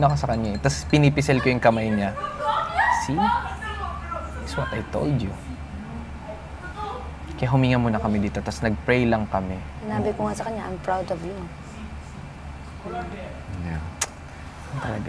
ako sa kanya. Tapos pinipisel ko yung kamay niya. See? That's what I told you. Kaya huminga muna kami dito, tapos nag-pray lang kami. Sinabi ko nga sa kanya, I'm proud of you. Yeah. Talaga.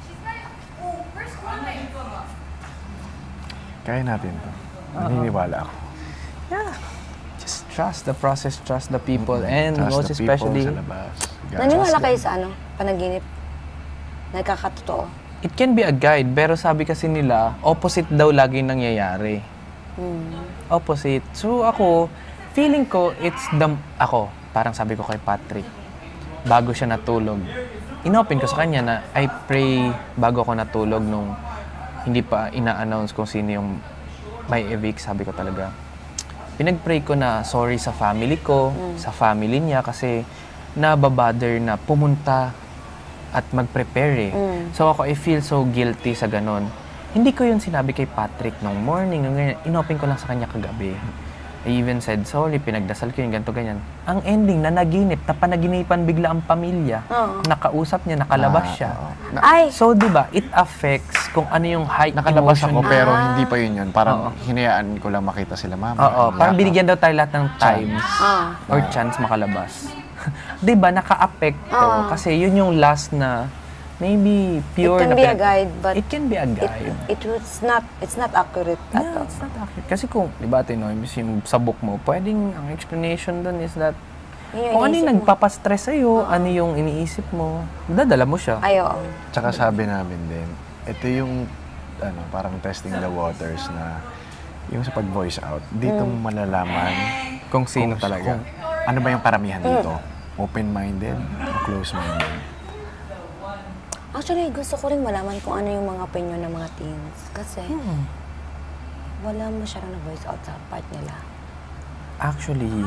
Kaya natin to. Naniniwala ako. Yeah. Just trust the process, trust the people, and Trust most the people especially, sa labas. God, Naniwala trust kayo them. sa panaginip? Nagkakatotoo? it can be a guide, pero sabi kasi nila, opposite daw lagi nangyayari. Opposite. So ako, feeling ko, parang sabi ko kay Patrick, bago siya natulog, inopen ko sa kanya na I pray bago ako natulog nung hindi pa ina-announce kung sino yung may evict. Sabi ko talaga, pinag-pray ko na sorry sa family ko, sa family niya, kasi nababother na pumunta at mag-prepare eh. So ako, I feel so guilty sa ganon. Hindi ko yun sinabi kay Patrick nung morning, nung ganyan. Inopen ko lang sa kanya kagabi. I even said, sorry, pinagdasal ko yung ganito, ganyan. Ang ending, napanagipan bigla ang pamilya. Nakausap niya, nakalabas siya. So, di ba, it affects kung ano yung high Nakalabas emotion. ako pero hindi pa yun yun. Parang hinayaan ko lang makita sila mama. Oo, parang binigyan daw tayo lahat ng time or Ah. chance makalabas. Di ba, naka-apekto. Kasi yun yung last na maybe pure It can na be a guide, but it can be a guide. it's not accurate at all. It's not accurate. Kasi kung, di ba, Tinoy, yung sa book mo, pwedeng, ang explanation dun is that Yun kung ano iniisip yung mo. nagpapastress sa'yo, ano yung iniisip mo, dadala mo siya. Ay, oo. Tsaka sabi namin din, ito yung parang testing the waters na yung sa pag-voice out, dito mo malalaman Kung sino talaga. ano ba yung paramihan dito. Open-minded o close-minded. Actually, gusto ko rin malaman kung ano yung mga opinion ng mga teens. Kasi, wala masyadong na-voice out sa part nila. Actually,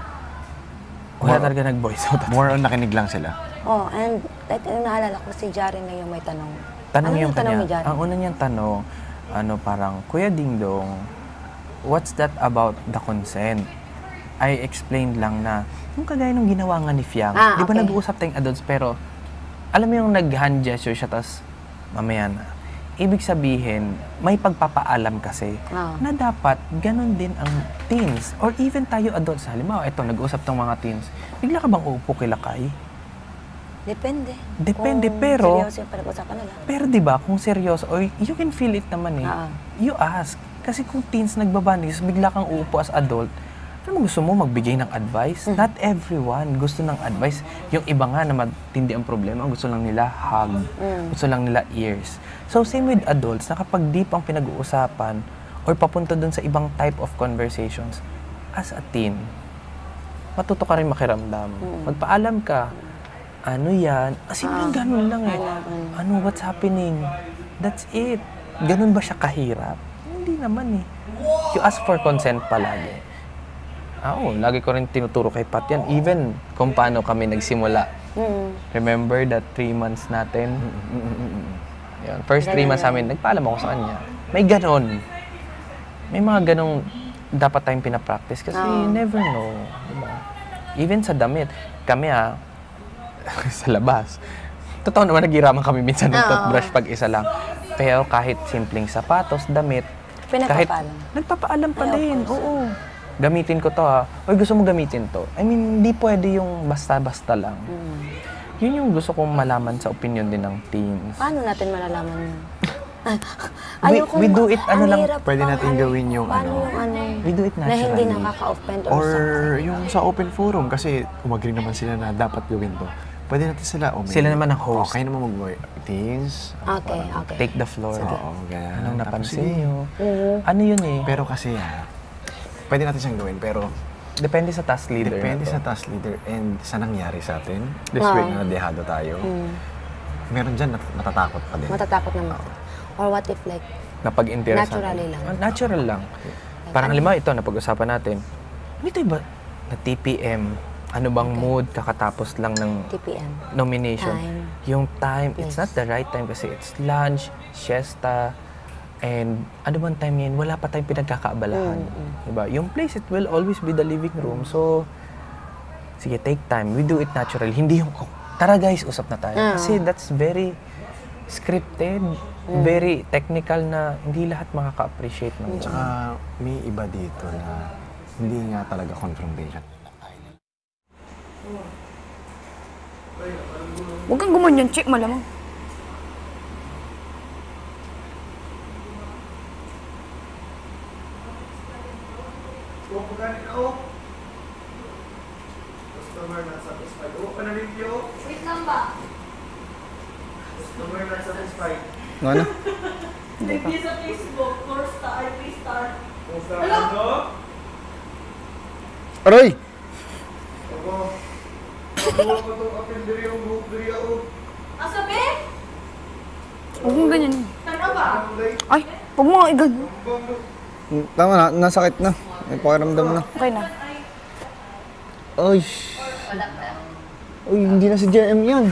wala talaga nag-voice out. More on nakinig lang sila. Oh, and like, naalala ko si Jaren na yung may tanong. Tanong ano yung tanong ni kanya. Jaren? Ang una niyang tanong, parang, Kuya Ding Dong, what's that about the consent? I explained lang na, yung kagaya nung ginawa nga ni Fiang. Di ba okay. nag-uusap tayong adults, pero alam mo yung nag-hand gesture siya, tapos mamaya na. Ibig sabihin, may pagpapaalam kasi na dapat ganun din ang teens. Or even tayo adults. Halimbawa, ito, nag-uusap tong mga teens. Bigla ka bang uupo kilakay? Depende. Depende, Kung pero seryoso yung pinag-usapan nila. Pero di ba kung seryoso, or you can feel it naman eh. You ask. Kasi kung teens nagbabanding, bigla kang uupo as adult, ano mo gusto mo magbigay ng advice? Not everyone gusto ng advice. Yung iba nga na matindi ang problema, gusto lang nila hug. Gusto lang nila ears. So same with adults, na kapag deep ang pinag-uusapan or papunta dun sa ibang type of conversations, as a teen, matuto ka rin makiramdam. Magpaalam ka. Ano yan? Simple ganun lang eh. Ano, what's happening? That's it. Ganun ba siya kahirap? Hindi naman eh. You ask for consent palagi. Oo, lagi ko rin tinuturo kay Pat yan. Even kung paano kami nagsimula. Remember that 3 months natin? Yun. First 3 months namin, nagpaalam ako sa kanya. May ganon. May mga ganong dapat tayong pinapractice kasi you never know. Diba? Even sa damit. Kami sa labas. Totoo naman, naghiraman kami minsan ng toothbrush pag isa lang. Pero kahit simpleng sapatos, damit, kahit nagpapaalam pa din. Oo. Gamitin ko to Oy, gusto mo gamitin to? I mean, hindi pwede yung basta-basta lang. Yun yung gusto kong malaman sa opinion din ng teens. Paano natin malalaman yun? We do it, pwede natin gawin yung we do it na hindi naturally. nakaka-offend or Or something. yung sa open forum, kasi umagri naman sila na dapat gawin to. Pwede natin sila Sila naman ang host. Kayo naman teens. Okay. Take the floor. Oo, ganyan. Anong Tapos, napansin sige. nyo? Ano yun eh? Pero kasi pwede natin siyang gawin, pero Depende sa task leader. depende na to. sa task leader and sa nangyari sa atin. This week na nadehado tayo. Meron dyan natatakot pa din. Matatakot naman. Or what if like, Napag-interest Naturally lang. Natural lang. Parang halimbawa ito, napag-usapan natin. Ito iba, na TPM, ano bang mood kakatapos lang ng TPM? nomination. Time. Yung time, it's not the right time kasi it's lunch, siesta, and ano bang time yan, wala pa tayong pinagkakaabalahan. Diba? Yung place, it will always be the living room. So, sige, take time. We do it naturally. Hindi yung, tara guys, usap na tayo. Kasi that's very scripted, very technical na hindi lahat makaka-appreciate ng Tsaka may iba dito na hindi nga talaga confrontation. Huwag kang gumanyan, chick, malamang. Customer not satisfied. Oo, pa na-review. Wait lang ba? Customer not satisfied. Ano? Review sa Facebook, 4 star, 3 star. Kung sa ano? Aroy! Ako. Pagbuha ko itong apindiri yung buhok diri ako. Asabi? Huwag mong ganyan. Tara ba? Ay, Ay, huwag mo nga igan. bando. Tama na, nasakit na. May pakiramdam na. Okay na. Ay! Uy, hindi na si JM yan.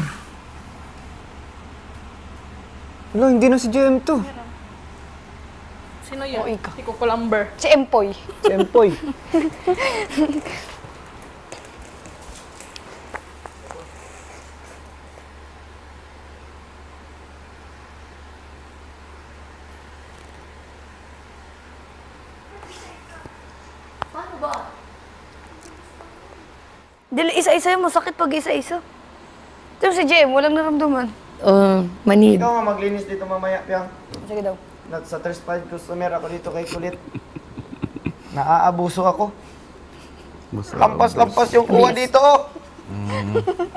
Wala, hindi na si JM to. Sino yun? O, ikaw. Si Cucumber. Si Empoy. Si Empoy. Paano ba? Dili, isa-isa yung masakit pag isa-isa. Pero si JM, walang naramdaman. Manid. Ikaw nga maglinis dito mamaya, Piang. Sige daw. Sa satisfied customer ako dito kay Kulit. Naaabuso ako. Lampas-lampas yung kuha dito.